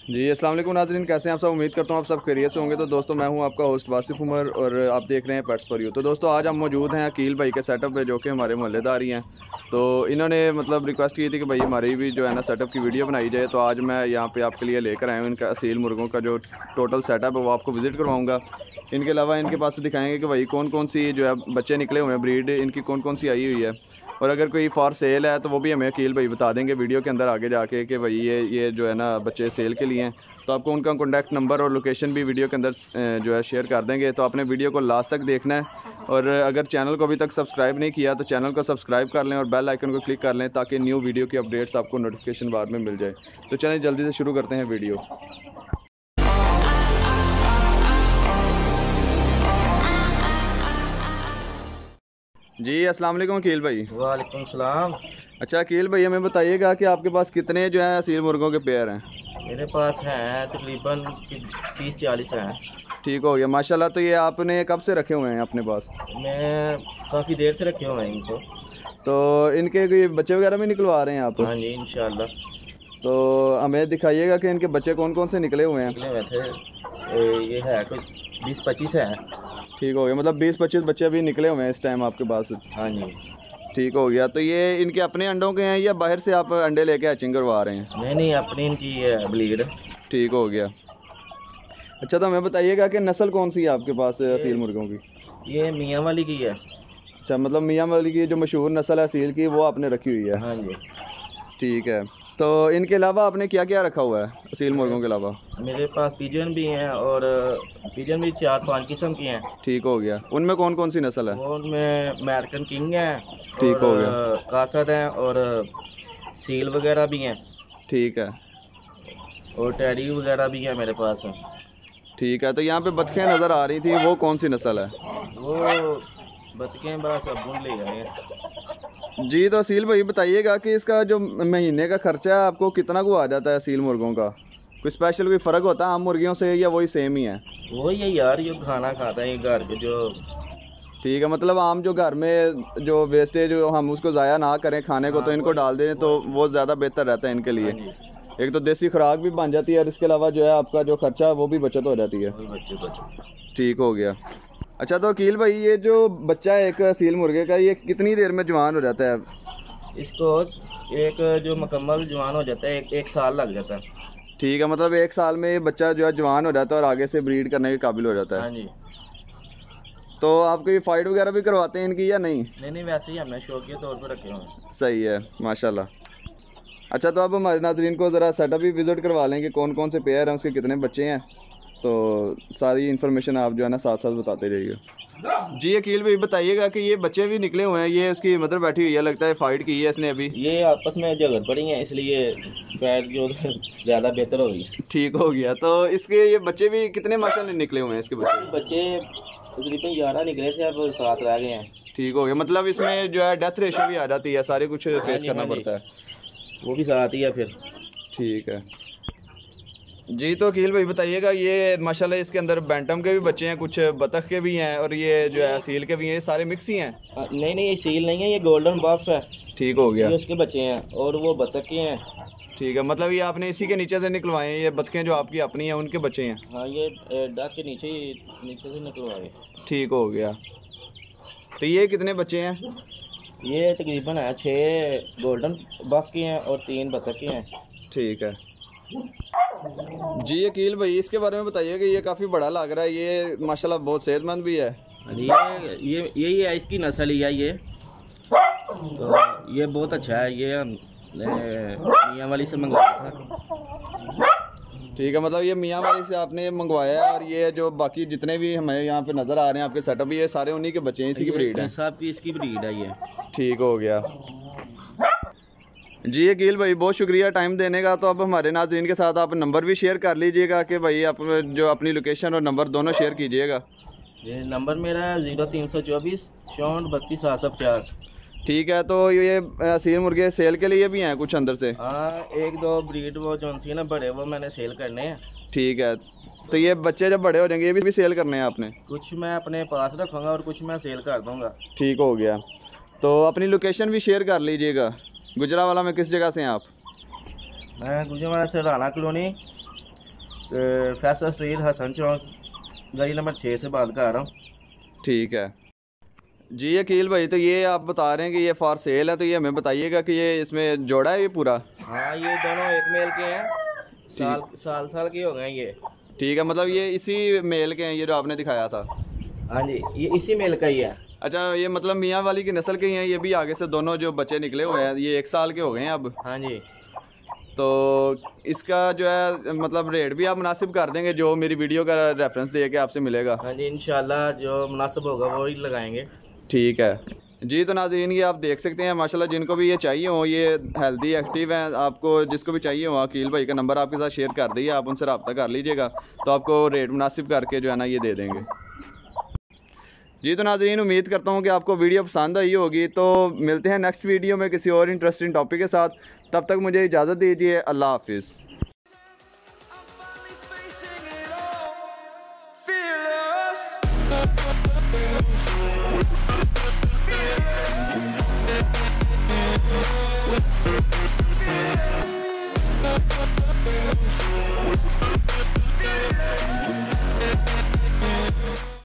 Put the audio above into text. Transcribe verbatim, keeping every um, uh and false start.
जी अस्सलाम वालेकुम नाज़रीन, कैसे हैं आप सब। उम्मीद करता हूँ आप सब खैरियत से होंगे। तो दोस्तों मैं हूँ आपका होस्ट वासिफ उमर और आप देख रहे हैं पेट्स फॉर यू। तो दोस्तों आज हम मौजूद हैं अकील भाई के सेटअप पे, जो कि हमारे मोहल्लेदार ही हैं। तो इन्होंने मतलब रिक्वेस्ट की थी कि भाई हमारी भी जो है ना सेटअप की वीडियो बनाई जाए। तो आज मैं यहाँ पे आपके लिए लेकर आया हूँ इनका असील मुर्गों का जो टोटल सेटअप है वो आपको विज़िट करवाऊँगा। इनके अलावा इनके पास दिखाएंगे कि भाई कौन कौन सी जो है बच्चे निकले हुए हैं, ब्रीड इनकी कौन कौन सी आई हुई है, और अगर कोई फॉर सेल है तो वो भी हमें अकील भाई बता देंगे वीडियो के अंदर आगे जाके कि भाई ये ये जो है ना बच्चे सेल के लिए हैं। तो आपको उनका कॉन्टैक्ट नंबर और लोकेशन भी वीडियो के अंदर जो है शेयर कर देंगे। तो आपने वीडियो को लास्ट तक देखना है, और अगर चैनल को अभी तक सब्सक्राइब नहीं किया तो चैनल को सब्सक्राइब कर लें और बेल आइकन को क्लिक कर लें ताकि न्यू वीडियो की अपडेट्स आपको नोटिफिकेशन बाद में मिल जाए। तो चलें जल्दी से शुरू करते हैं वीडियो। जी अस्सलाम वालेकुम अकील भाई। वालेकुम सलाम। अच्छा अकील भाई, हमें बताइएगा कि आपके पास कितने जो है असील मुर्गों के पेयर हैं। मेरे पास हैं तकरीबन तीस चालीस हैं। ठीक हो गया माशाल्लाह। तो ये आपने कब से रखे हुए हैं अपने पास? मैं काफ़ी देर से रखे हुए हैं इनको। तो इनके कोई बच्चे वगैरह भी निकलवा रहे हैं आप? हाँ जी इंशाल्लाह। तो हमें दिखाइएगा कि इनके बच्चे कौन कौन से निकले हुए हैं। निकले हुए थे ए, ये है कोई बीस पच्चीस है। ठीक हो गया, मतलब बीस पच्चीस बच्चे अभी निकले हुए हैं इस टाइम आपके पास। हाँ जी। ठीक हो गया। तो ये इनके अपने अंडों के हैं या बाहर से आप अंडे लेके हैचिंग करवा रहे हैं? नहीं नहीं, अपनी इनकी है ब्लीड। ठीक हो गया। अच्छा तो हमें बताइएगा कि नस्ल कौन सी है आपके पास असील मुर्गों की? ये मियाँ वाली की है। अच्छा, मतलब मियाँ वाली की जो मशहूर नस्ल है असील की वो आपने रखी हुई है? हाँ जी। ठीक है। तो इनके अलावा आपने क्या क्या रखा हुआ है असील मुर्गों के अलावा? मेरे पास पिजन भी हैं और पिजन भी चार पांच किस्म की हैं। ठीक हो गया। उनमें कौन कौन सी नस्ल है? उनमें अमेरिकन किंग है, ठीक हो गया। कासद हैं और सील वगैरह भी हैं। ठीक है। और टैडी वगैरह भी है मेरे पास। ठीक है। तो यहाँ पे बतखें नज़र आ रही थी, वो कौन सी नस्ल है? वो बतखें बस अब ले गए हैं। जी तो असील भाई बताइएगा कि इसका जो महीने का खर्चा है आपको कितना को आ जाता है असील मुर्गों का? कोई स्पेशल कोई फ़र्क होता है आम मुर्गियों से या वही सेम ही है? वो ये यार ये खाना खाता है ये घर के जो। ठीक है, मतलब आम जो घर में जो वेस्टेज हम उसको ज़ाया ना करें खाने को, तो इनको डाल दें तो वो ज़्यादा बेहतर रहता है इनके लिए। एक तो देसी खुराक भी बन जाती है और इसके अलावा जो है आपका जो खर्चा है वो भी बचत हो जाती है। ठीक हो गया। अच्छा तो अकील भाई, ये जो बच्चा है एक असील मुर्गे का, ये कितनी देर में जवान हो जाता है? इसको एक जो मुकम्मल जवान हो जाता है एक, एक साल लग जाता है। ठीक है, मतलब एक साल में ये बच्चा जो है जवान हो जाता है और आगे से ब्रीड करने के काबिल हो जाता है। हाँ जी। तो आप कोई फाइट वगैरह भी करवाते हैं इनकी या नहीं? नहीं नहीं, वैसे ही हमने शौकिया तौर पर रखे हुए हैं। सही है माशाल्लाह। अच्छा तो अब हमारे नाजरीन को ज़रा सेटअप भी विज़िट करवा लेंगे, कौन कौन से पेयर हैं, उसके कितने बच्चे हैं, तो सारी इन्फॉर्मेशन आप जो है ना साथ साथ बताते रहिए। जी अकील भाई बताइएगा कि ये बच्चे भी निकले हुए हैं, ये उसकी मदर बैठी हुई है, लगता है फ़ाइट की है इसने अभी। ये आपस में झगड़ पड़ी हैं इसलिए फैट जो ज़्यादा बेहतर हो गई। ठीक हो गया। तो इसके ये बच्चे भी कितने माशाल्लाह निकले हुए हैं इसके बच्चे? बच्चे तकरीबन ग्यारह निकले थे, अब सात रह गए हैं। ठीक हो गया, मतलब इसमें जो है डेथ रेशो भी आ जाती है, सारे कुछ फेस करना पड़ता है। वो भी साथ ही है फिर। ठीक है जी। तो अकील भाई बताइएगा, ये माशाल्लाह इसके अंदर बैंटम के भी बच्चे हैं, कुछ बतख के भी हैं और ये जो है असील के भी हैं, ये सारे मिक्स ही हैं? नहीं नहीं, ये सील नहीं है, ये गोल्डन बफ है। ठीक हो गया। ये उसके बच्चे हैं और वो बतख के हैं। ठीक है, मतलब ये आपने इसी के नीचे से निकलवाए हैं, ये बतखें जो आपकी अपनी हैं उनके बच्चे हैं? हाँ, ये डक के नीचे ही नीचे से निकलवाए। ठीक हो गया। तो ये कितने बच्चे हैं? ये तकरीबन है छः गोल्डन बफ के हैं और तीन बतख के हैं। ठीक है जी। अकील भाई इसके बारे में बताइए कि ये काफ़ी बड़ा लग रहा है, ये माशाल्लाह बहुत सेहतमंद भी है। ये ये यही है इसकी नस्ल ही है ये। तो ये बहुत अच्छा है, ये मियाँ वाली से मंगवाया था। ठीक है, मतलब ये मियाँ वाली से आपने मंगवाया है, और ये जो बाकी जितने भी हमें यहाँ पे नज़र आ रहे हैं आपके सेटअप, ये सारे उन्हीं के बच्चे हैं, इसी की ब्रीड है? सब की इसकी ब्रीड है ये। ठीक हो गया जी। अकील भाई बहुत शुक्रिया टाइम देने का। तो अब हमारे नाजरीन के साथ आप नंबर भी शेयर कर लीजिएगा कि भाई आप जो अपनी लोकेशन और नंबर दोनों शेयर कीजिएगा। ये नंबर मेरा है ज़ीरो तीन सौ चौबीस चौंठ बत्तीस सात सौ पचास। ठीक है। तो ये असील मुर्गे सेल के लिए भी हैं कुछ अंदर से? हाँ, एक दो ब्रीड वो जो सी ना बड़े वो मैंने सेल करने हैं। ठीक है। तो ये बच्चे जब बड़े हो जाएंगे ये भी, भी सेल करने हैं आपने? कुछ मैं अपने पास रखूँगा और कुछ मैं सेल कर दूँगा। ठीक हो गया। तो अपनी लोकेशन भी शेयर कर लीजिएगा। गुजरावाला में किस जगह से हैं आप? मैं गुजरावाला से राना कॉलोनी तो फैसल स्ट्रीट हसन चौक गली नंबर छः से बात कर रहा हूँ। ठीक है जी अकील भाई, तो ये आप बता रहे हैं कि ये फॉर सेल है, तो ये हमें बताइएगा कि ये इसमें जोड़ा है ये पूरा? हाँ ये दोनों एक मेल के हैं, साल साल साल के हो गए ये। ठीक है, मतलब ये इसी मेल के हैं ये जो आपने दिखाया था? हाँ जी ये इसी मेल का ही है। अच्छा, ये मतलब मियाँ वाली की नस्ल के ही हैं ये भी? आगे से दोनों जो बच्चे निकले हुए हैं ये एक साल के हो गए हैं अब? हाँ जी। तो इसका जो है मतलब रेट भी आप मुनासिब कर देंगे जो मेरी वीडियो का रेफरेंस दे के आपसे मिलेगा? हाँ जी इंशाल्लाह जो मुनासिब होगा वो ही लगाएंगे। ठीक है जी। तो नाज़रीन ये आप देख सकते हैं माशाल्लाह, जिनको भी ये चाहिए हो, ये हेल्दी एक्टिव हैं, आपको जिसको भी चाहिए हो अकील भाई का नंबर आपके साथ शेयर कर दिए, आप उनसे रब्ता कर लीजिएगा तो आपको रेट मुनासिब करके जो है ना ये दे देंगे जी। तो नाज़रीन उम्मीद करता हूँ कि आपको वीडियो पसंद आई होगी। तो मिलते हैं नेक्स्ट वीडियो में किसी और इंटरेस्टिंग टॉपिक के साथ, तब तक मुझे इजाज़त दीजिए। अल्लाह हाफिज़।